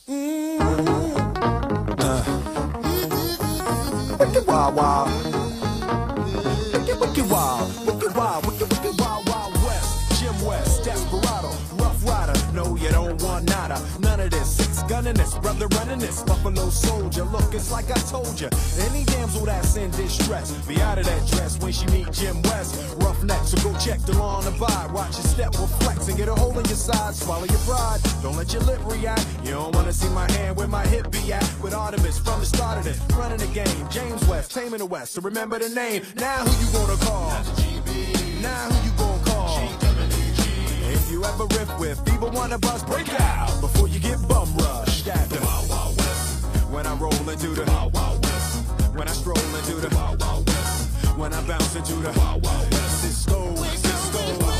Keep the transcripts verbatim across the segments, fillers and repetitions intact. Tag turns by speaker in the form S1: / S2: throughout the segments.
S1: Wicked wild, wild. Wicked, wicked wild. Wicked wild, wicked, wicked wild, wild west. Jim West, Desperado, Rough Rider. No, you don't want nada. None of this. Six gunning this, brother running this. Buffalo Soldier. Look, it's like I told you. Any damsel that's in distress, be out of that dress when she meet Jim West. Roughneck, so go check the law and abide. Watch your step will flex and get a hole in your side. Swallow your pride. Don't let your lip react. You don't wanna see my hand where my hip be at. With Artemis from the start of it, running the game. James West, taming the West. So remember the name. Now who you gonna call? Now who you gonna call? If you ever riff with people wanna bust, break out before you get bum rushed at the Wild Wild West. When I roll into the Wild Wild West. When I stroll into the Wild Wild West. When I bounce into the Wild Wild West. Cisco, Cisco.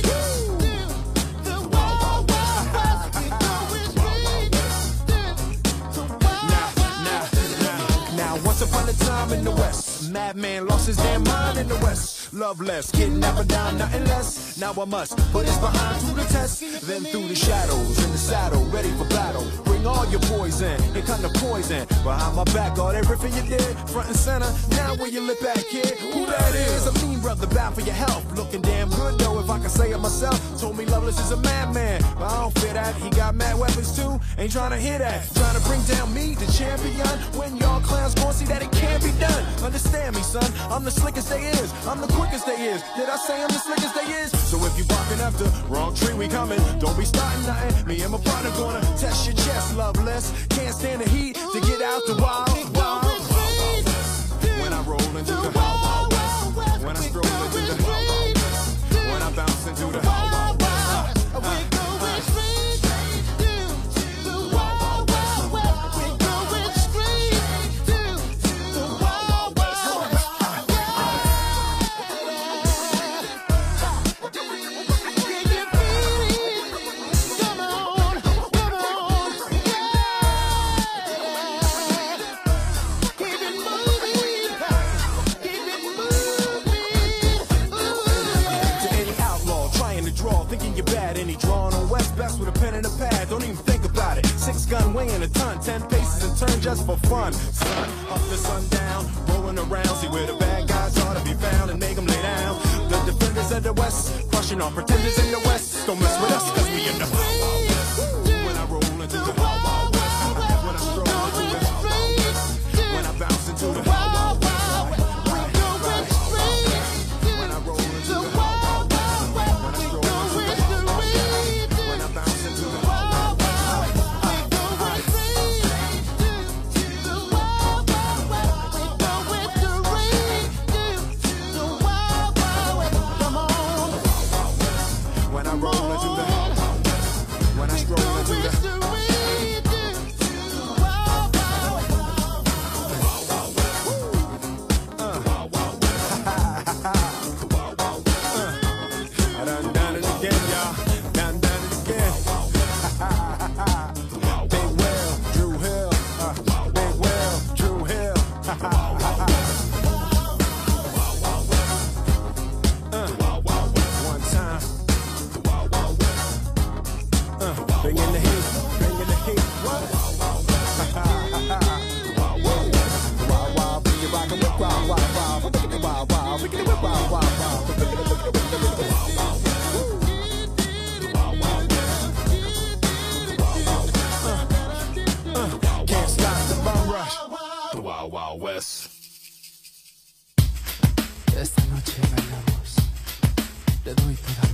S1: Once upon a time in the West, madman lost his damn mind in the West. Love less, kidnapper down, nothing less. Now I must put his behind to the test. Then through the shadows, in the saddle, ready for battle. Bring all your poison, here come the poison. Behind my back, all that riffing you did, front and center. Now where you lip at, kid? Who that is? A mean brother, bound for your health. Looking damn good though, if I can say it myself. Told me Loveless is a madman, but I don't fear that. He got mad weapons too, ain't trying to hear that. Trying to bring down me, the champion. When y'all clowns gon' see that it can't be done. Understand me, son, I'm the slickest they is. I'm the quickest they is. Did I say I'm the slickest they is? So if you barking up the wrong tree, we coming. Don't be starting nothing. Me and my partner gonna test your chest, Loveless. Can't stand the heat to get out the wild, wild, wild west. When I roll into the wild, wild west. When I stroll into the wild, wild west. When I bounce into the wild, wild west. Uh, uh, gun weighing a ton, ten paces and turn just for fun. Sun up to sundown, rolling around, see where the bad guys ought to be found and make them lay down. The defenders of the West, crushing all pretenders in the West. Don't mess with us, cause we in the Wild Wild West. When I roll into the Wild Wild West, when I stroll into the Wild Wild West, when I bounce into the Wild Wild West, when I roll into the Wild Wild West, when I stroll into the Wild Wild West, when I bounce into the Wild Wild West.
S2: Esta noche bailamos, te doy toda